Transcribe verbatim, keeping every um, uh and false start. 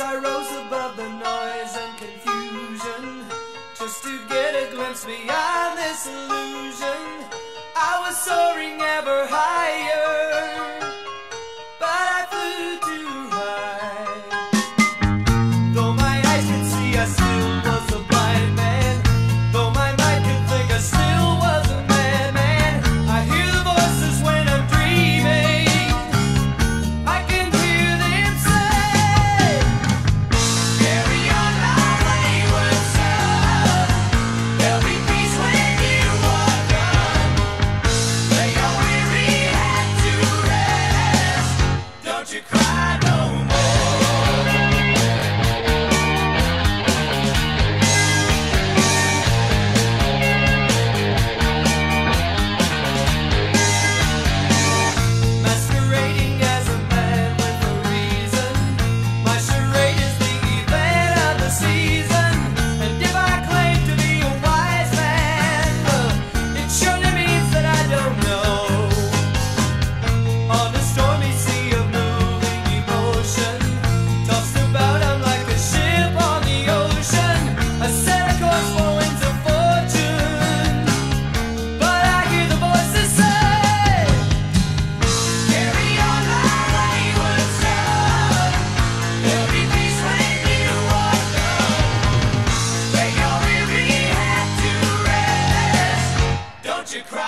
I rose above the noise and confusion, just to get a glimpse beyond this illusion. I was soaring ever higher, but I flew too high. Though my eyes could see, I still was a blind man. Though my mind could think, I still was a madman. I hear the voices when I'm dreaming. I can hear them say, carry on my wayward son. There'll be peace when you are done. Lay your weary head to rest. Don't you cry no more. Masquerading as a man with a reason. My charade is the event of the season. And if I claim to be a wise man, uh, it surely means that I don't know. On a stormy sea of moving emotion, tossed about I'm like a ship on the ocean. I set a course for winds of fortune, but I hear the voices say, carry on my wayward son. There'll be peace when you are done. Lay your weary head to rest. Don't you cry.